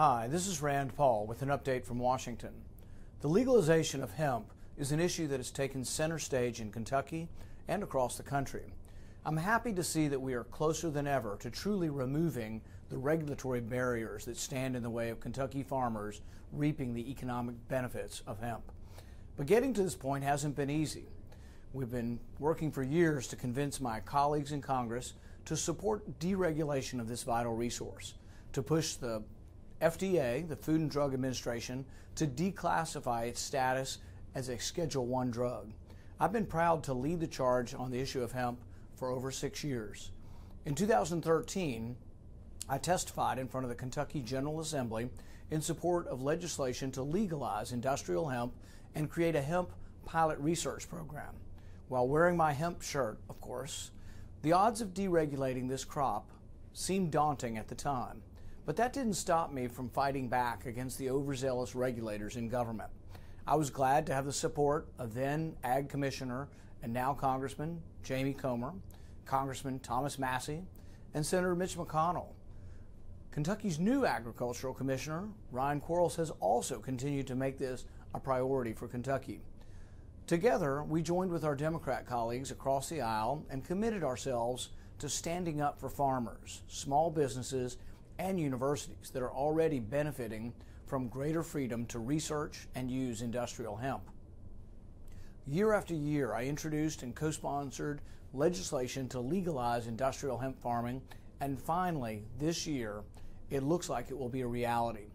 Hi, this is Rand Paul with an update from Washington. The legalization of hemp is an issue that has taken center stage in Kentucky and across the country. I'm happy to see that we are closer than ever to truly removing the regulatory barriers that stand in the way of Kentucky farmers reaping the economic benefits of hemp. But getting to this point hasn't been easy. We've been working for years to convince my colleagues in Congress to support deregulation of this vital resource, to push the FDA, the Food and Drug Administration, to declassify its status as a Schedule I drug. I've been proud to lead the charge on the issue of hemp for over 6 years. In 2013, I testified in front of the Kentucky General Assembly in support of legislation to legalize industrial hemp and create a hemp pilot research program. While wearing my hemp shirt, of course, the odds of deregulating this crop seemed daunting at the time. But that didn't stop me from fighting back against the overzealous regulators in government. I was glad to have the support of then Ag Commissioner and now Congressman Jamie Comer, Congressman Thomas Massie, and Senator Mitch McConnell. Kentucky's new Agricultural Commissioner, Ryan Quarles, has also continued to make this a priority for Kentucky. Together, we joined with our Democrat colleagues across the aisle and committed ourselves to standing up for farmers, small businesses, and universities that are already benefiting from greater freedom to research and use industrial hemp. Year after year, I introduced and co-sponsored legislation to legalize industrial hemp farming, and finally, this year, it looks like it will be a reality.